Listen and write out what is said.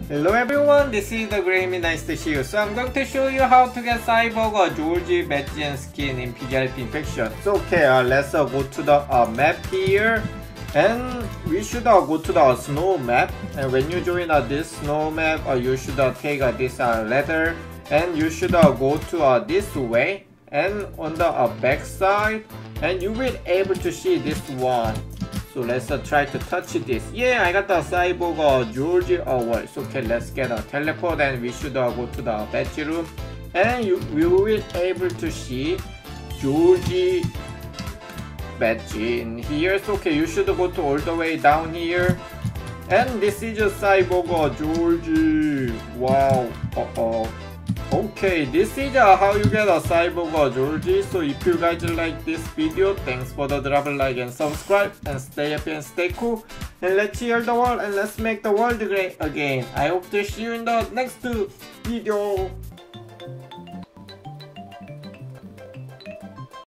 Hello everyone, this is the Grammy, nice to see you. So I'm going to show you how to get Cyborg George Badgian skin in PGRP Infection. So okay, let's go to the map here. And we should go to the snow map. And when you join this snow map, you should take this ladder. And you should go to this way. And on the back side, and you will able to see this one. So let's try to touch this. Yeah, I got the Cyborg George Award. So okay, let's get a teleport and we should go to the badge room. And we will able to see George badge in here. So okay, you should go to all the way down here. And this is a Cyborg George. Wow. Okay, this is how you get a Cyborg George. So if you guys like this video, thanks for the drop a like and subscribe, and stay happy and stay cool, and let's heal the world and let's make the world great again. I hope to see you in the next video.